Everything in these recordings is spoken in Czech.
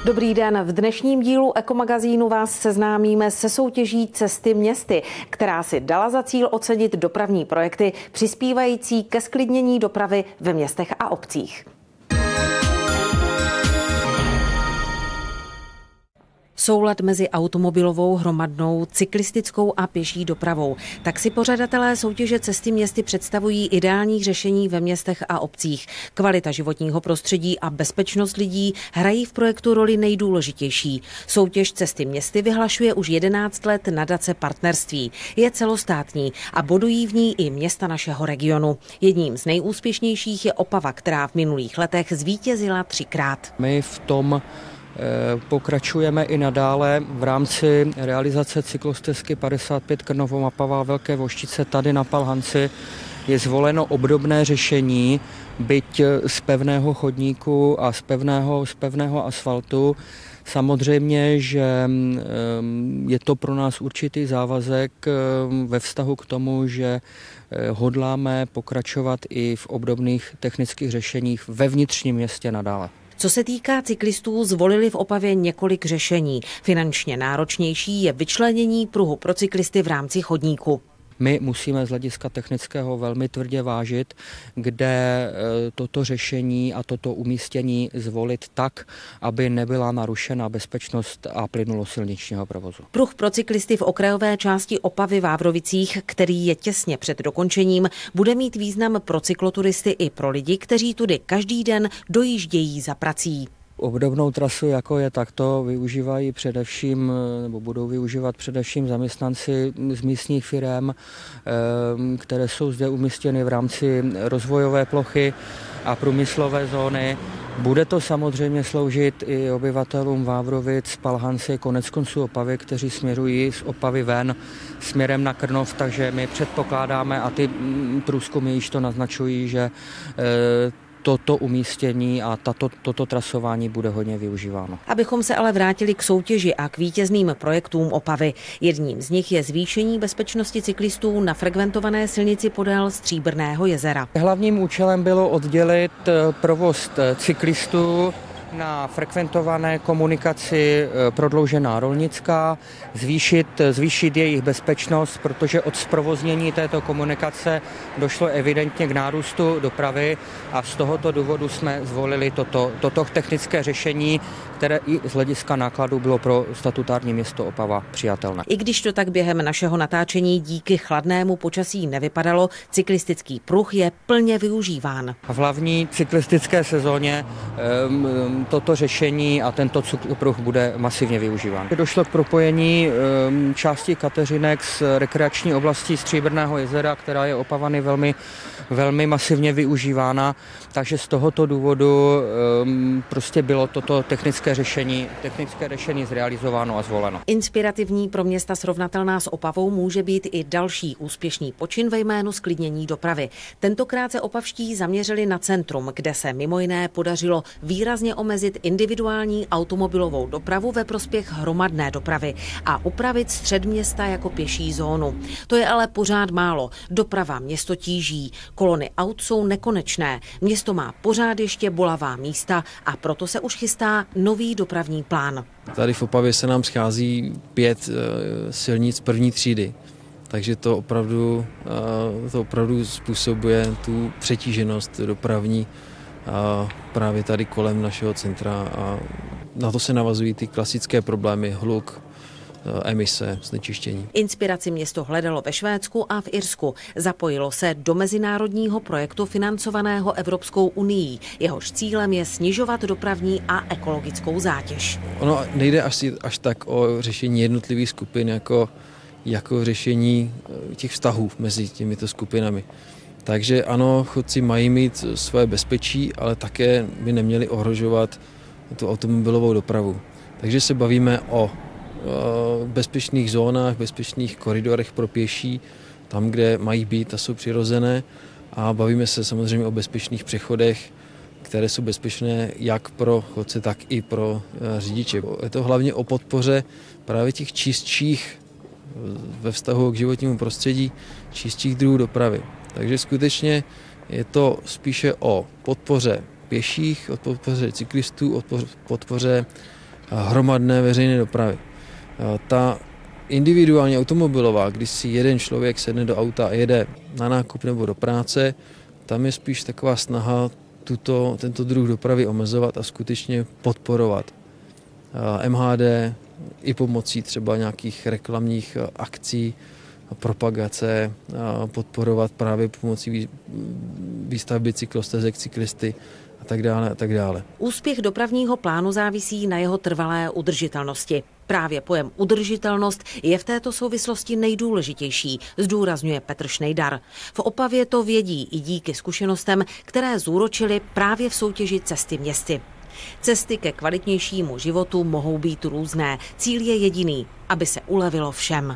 Dobrý den, v dnešním dílu Ekomagazínu vás seznámíme se soutěží Cesty městy, která si dala za cíl ocenit dopravní projekty přispívající ke zklidnění dopravy ve městech a obcích. Soulad mezi automobilovou, hromadnou, cyklistickou a pěší dopravou. Tak si pořadatelé soutěže Cesty městy představují ideální řešení ve městech a obcích. Kvalita životního prostředí a bezpečnost lidí hrají v projektu roli nejdůležitější. Soutěž Cesty městy vyhlašuje už 11 let nadace Partnerství. Je celostátní a bodují v ní i města našeho regionu. Jedním z nejúspěšnějších je Opava, která v minulých letech zvítězila 3krát. My v tom pokračujeme i nadále v rámci realizace cyklostezky 55 Krnovo-Mapavá Velké Voštice. Tady na Palhanci je zvoleno obdobné řešení, byť z pevného chodníku a z pevného asfaltu. Samozřejmě, že je to pro nás určitý závazek ve vztahu k tomu, že hodláme pokračovat i v obdobných technických řešeních ve vnitřním městě nadále. Co se týká cyklistů, zvolili v Opavě několik řešení. Finančně náročnější je vyčlenění pruhu pro cyklisty v rámci chodníku. My musíme z hlediska technického velmi tvrdě vážit, kde toto řešení a toto umístění zvolit tak, aby nebyla narušena bezpečnost a plynulost silničního provozu. Pruh pro cyklisty v okrajové části Opavy v Vávrovicích, který je těsně před dokončením, bude mít význam pro cykloturisty i pro lidi, kteří tudy každý den dojíždějí za prací. Obdobnou trasu, jako je takto, využívají především, nebo budou využívat především zaměstnanci z místních firem, které jsou zde umístěny v rámci rozvojové plochy a průmyslové zóny. Bude to samozřejmě sloužit i obyvatelům Vávrovic, Palhanci, koneckonců Opavy, kteří směřují z Opavy ven směrem na Krnov, takže my předpokládáme a ty průzkumy již to naznačují, že toto umístění a toto trasování bude hodně využíváno. Abychom se ale vrátili k soutěži a k vítězným projektům Opavy. Jedním z nich je zvýšení bezpečnosti cyklistů na frekventované silnici podél Stříbrného jezera. Hlavním účelem bylo oddělit provoz cyklistů na frekventované komunikaci prodloužená Rolnická, zvýšit jejich bezpečnost, protože od zprovoznění této komunikace došlo evidentně k nárůstu dopravy a z tohoto důvodu jsme zvolili toto technické řešení, které i z hlediska nákladů bylo pro statutární město Opava přijatelné. I když to tak během našeho natáčení díky chladnému počasí nevypadalo, cyklistický pruh je plně využíván. V hlavní cyklistické sezóně toto řešení a tento pruh bude masivně využíván. Došlo k propojení části Kateřinek s rekreační oblastí Stříbrného jezera, která je Opavany velmi masivně využívána, takže z tohoto důvodu prostě bylo toto technické řešení zrealizováno a zvoleno. Inspirativní pro města srovnatelná s Opavou může být i další úspěšný počin ve jménu zklidnění dopravy. Tentokrát se opavští zaměřili na centrum, kde se mimo jiné podařilo výrazně omezit individuální automobilovou dopravu ve prospěch hromadné dopravy a upravit střed města jako pěší zónu. To je ale pořád málo. Doprava město tíží. Kolony aut jsou nekonečné. Město má pořád ještě bolavá místa a proto se už chystá nový dopravní plán. Tady v Opavě se nám schází 5 silnic první třídy. Takže to opravdu způsobuje tu přetíženost dopravní právě tady kolem našeho centra a na to se navazují ty klasické problémy, hluk, emise, znečištění. Inspiraci město hledalo ve Švédsku a v Irsku. Zapojilo se do mezinárodního projektu financovaného Evropskou unií. Jehož cílem je snižovat dopravní a ekologickou zátěž. Ono nejde až tak o řešení jednotlivých skupin, jako řešení těch vztahů mezi těmito skupinami. Takže ano, chodci mají mít své bezpečí, ale také by neměli ohrožovat tu automobilovou dopravu. Takže se bavíme o bezpečných zónách, bezpečných koridorech pro pěší, tam, kde mají být a jsou přirozené. A bavíme se samozřejmě o bezpečných přechodech, které jsou bezpečné jak pro chodce, tak i pro řidiče. Je to hlavně o podpoře právě těch čistších ve vztahu k životnímu prostředí, čistších druhů dopravy. Takže skutečně je to spíše o podpoře pěších, o podpoře cyklistů, o podpoře hromadné veřejné dopravy. Ta individuální automobilová, když si jeden člověk sedne do auta a jede na nákup nebo do práce, tam je spíš taková snaha tento druh dopravy omezovat a skutečně podporovat. MHD i pomocí třeba nějakých reklamních akcí, propagace, podporovat právě pomocí výstavby cyklostezek, cyklisty a tak dále a tak dále. Úspěch dopravního plánu závisí na jeho trvalé udržitelnosti. Právě pojem udržitelnost je v této souvislosti nejdůležitější, zdůrazňuje Petr Šnejdar. V Opavě to vědí i díky zkušenostem, které zúročili právě v soutěži Cesty městy. Cesty ke kvalitnějšímu životu mohou být různé. Cíl je jediný, aby se ulevilo všem.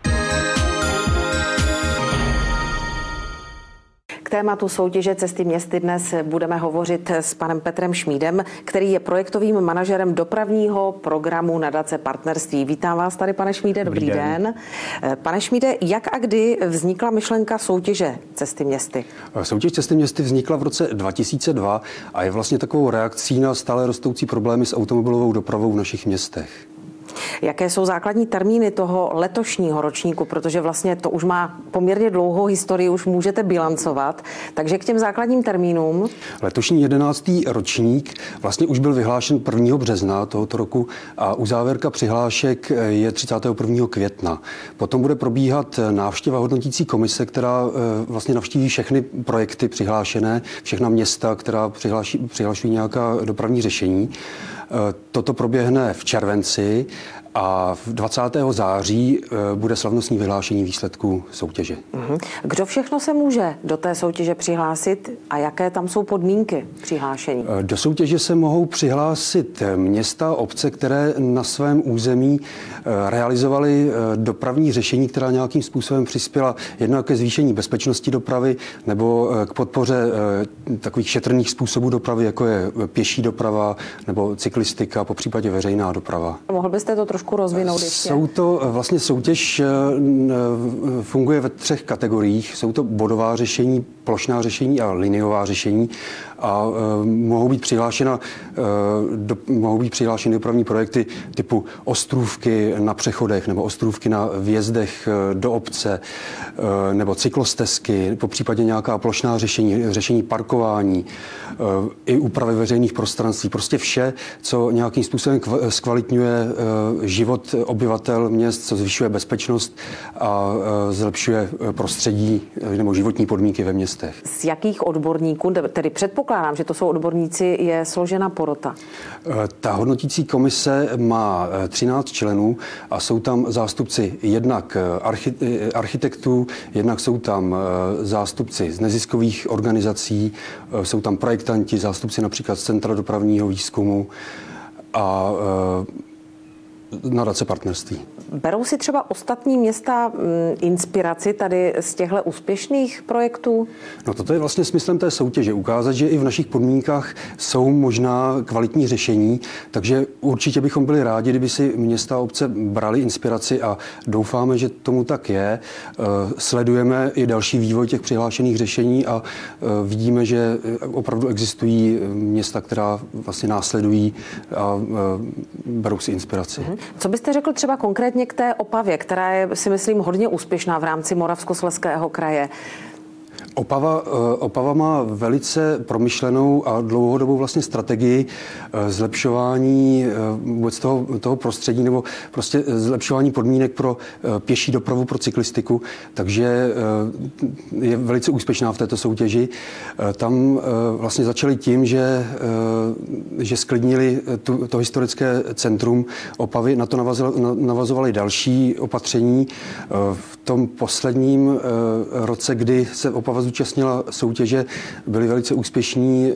K tématu soutěže Cesty městy dnes budeme hovořit s panem Petrem Šmídem, který je projektovým manažerem dopravního programu Nadace Partnerství. Vítám vás tady, pane Šmíde, dobrý den. Pane Šmíde, jak a kdy vznikla myšlenka soutěže Cesty městy? Soutěž Cesty městy vznikla v roce 2002 a je vlastně takovou reakcí na stále rostoucí problémy s automobilovou dopravou v našich městech. Jaké jsou základní termíny toho letošního ročníku, protože vlastně to už má poměrně dlouhou historii, už můžete bilancovat, takže k těm základním termínům. Letošní 11. ročník vlastně už byl vyhlášen 1. března tohoto roku a uzávěrka přihlášek je 31. května. Potom bude probíhat návštěva hodnotící komise, která vlastně navštíví všechny projekty přihlášené, všechna města, která přihlašují nějaká dopravní řešení. Toto proběhne v červenci a 20. září bude slavnostní vyhlášení výsledků soutěže. Kdo všechno se může do té soutěže přihlásit a jaké tam jsou podmínky přihlášení? Do soutěže se mohou přihlásit města, obce, které na svém území realizovaly dopravní řešení, která nějakým způsobem přispěla jednak ke zvýšení bezpečnosti dopravy nebo k podpoře takových šetrných způsobů dopravy, jako je pěší doprava nebo cyklistika, popřípadě veřejná doprava. Mohl byste to trošku rozvinout ještě? Vlastně soutěž funguje ve 3 kategoriích. Jsou to bodová řešení, plošná řešení a liniová řešení. A mohou být přihlášeny dopravní projekty typu ostrůvky na přechodech nebo ostrůvky na vjezdech do obce nebo cyklostezky, popřípadě nějaká plošná řešení parkování, i úpravy veřejných prostranství. Prostě vše, co nějakým způsobem zkvalitňuje život obyvatel měst, co zvyšuje bezpečnost a zlepšuje prostředí nebo životní podmínky ve městech. Z jakých odborníků, tedy předpokládám, že to jsou odborníci, je složena porota? Ta hodnotící komise má 13 členů a jsou tam zástupci jednak architektů, jednak jsou tam zástupci z neziskových organizací, jsou tam projektanti, zástupci například z Centra dopravního výzkumu a Nadace Partnerství. Berou si třeba ostatní města inspiraci tady z těchto úspěšných projektů? No toto je vlastně smyslem té soutěže. Ukázat, že i v našich podmínkách jsou možná kvalitní řešení, takže určitě bychom byli rádi, kdyby si města a obce brali inspiraci a doufáme, že tomu tak je. Sledujeme i další vývoj těch přihlášených řešení a vidíme, že opravdu existují města, která vlastně následují a berou si inspiraci. Co byste řekl třeba konkrétně k té Opavě, která je, si myslím, hodně úspěšná v rámci Moravskoslezského kraje? Opava má velice promyšlenou a dlouhodobou vlastně strategii zlepšování vůbec toho prostředí nebo prostě zlepšování podmínek pro pěší dopravu, pro cyklistiku, takže je velice úspěšná v této soutěži. Tam vlastně začali tím, že sklidnili to historické centrum Opavy, na to navazovali další opatření. V tom posledním roce, kdy se Opava zúčastnila soutěže, byli velice úspěšní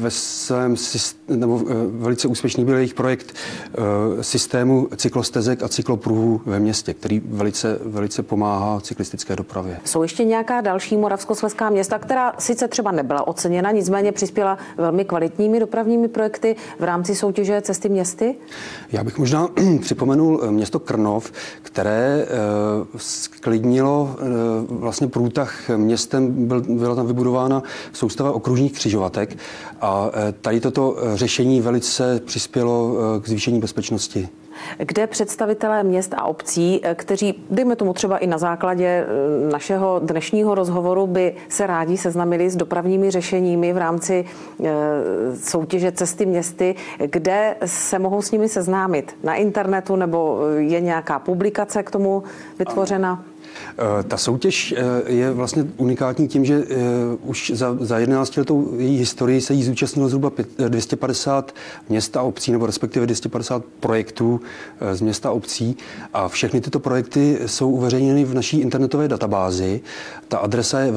velice úspěšný byl jejich projekt systému cyklostezek a cyklopruhů ve městě, který velice pomáhá cyklistické dopravě. Jsou ještě nějaká další moravskoslezská města, která sice třeba nebyla oceněna, nicméně přispěla velmi kvalitními dopravními projekty v rámci soutěže Cesty městy? Já bych možná připomenul město Krnov, které sklidnilo vlastně průtah městem, byl byla tam vybudována soustava okružních křižovatek a tady toto řešení velice přispělo k zvýšení bezpečnosti. Kde představitelé měst a obcí, kteří, dejme tomu třeba i na základě našeho dnešního rozhovoru, by se rádi seznámili s dopravními řešeními v rámci soutěže Cesty městy, kde se mohou s nimi seznámit? Na internetu nebo je nějaká publikace k tomu vytvořena? Ta soutěž je vlastně unikátní tím, že už za 11letou její historii se jí zúčastnilo zhruba 250 měst a obcí, nebo respektive 250 projektů z města a obcí. A všechny tyto projekty jsou uveřejněny v naší internetové databázi. Ta adresa je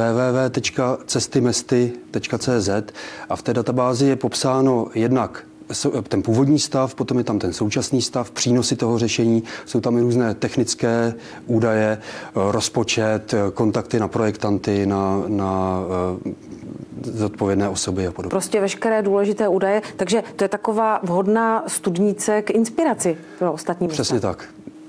www.cestymesty.cz a v té databázi je popsáno jednak ten původní stav, potom je tam ten současný stav, přínosy toho řešení, jsou tam i různé technické údaje, rozpočet, kontakty na projektanty, na zodpovědné osoby a podobně. Prostě veškeré důležité údaje, takže to je taková vhodná studnice k inspiraci pro ostatní města. Přesně tak.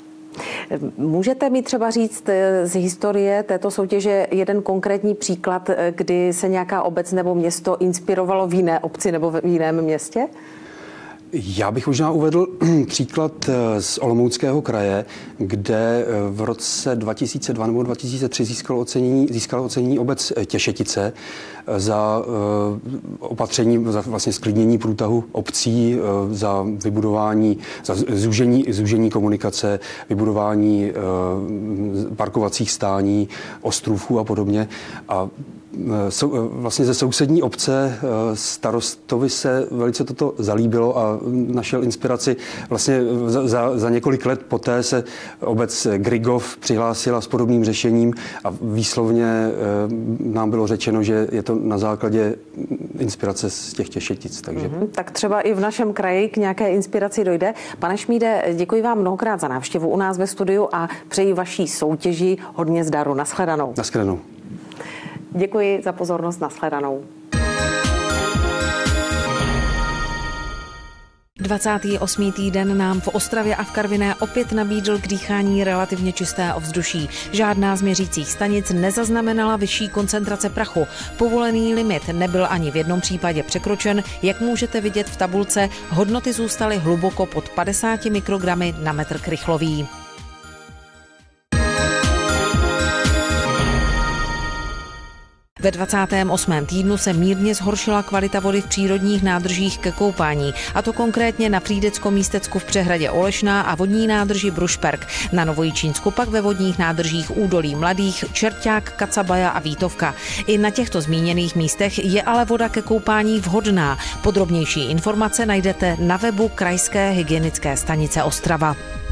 Můžete mi třeba říct z historie této soutěže jeden konkrétní příklad, kdy se nějaká obec nebo město inspirovalo v jiné obci nebo v jiném městě? Já bych možná uvedl příklad z Olomouckého kraje, kde v roce 2002 nebo 2003 získalo ocenění obec Těšetice za opatření, za vlastně zklidnění průtahu obcí, za vybudování, za zúžení komunikace, vybudování parkovacích stání, ostrůvků a podobně. A vlastně ze sousední obce starostovi se velice toto zalíbilo a našel inspiraci. Vlastně za několik let poté se obec Grigov přihlásila s podobným řešením a výslovně nám bylo řečeno, že je to na základě inspirace z těch Těšetic. Takže. Tak třeba i v našem kraji k nějaké inspiraci dojde. Pane Šmíde, děkuji vám mnohokrát za návštěvu u nás ve studiu a přeji vaší soutěži hodně zdaru. Nashledanou. Nashledanou. Děkuji za pozornost, nashledanou. 28. týden nám v Ostravě a v Karviné opět nabídl k dýchání relativně čisté ovzduší. Žádná z měřících stanic nezaznamenala vyšší koncentrace prachu. Povolený limit nebyl ani v jednom případě překročen. Jak můžete vidět v tabulce, hodnoty zůstaly hluboko pod 50 mikrogramy na metr krychlový. Ve 28. týdnu se mírně zhoršila kvalita vody v přírodních nádržích ke koupání, a to konkrétně na Frýdecko-Místecku v přehradě Olešná a vodní nádrži Brušperk. Na Novojičínsku pak ve vodních nádržích Údolí Mladých, Čerťák, Kacabaja a Vítovka. I na těchto zmíněných místech je ale voda ke koupání vhodná. Podrobnější informace najdete na webu Krajské hygienické stanice Ostrava.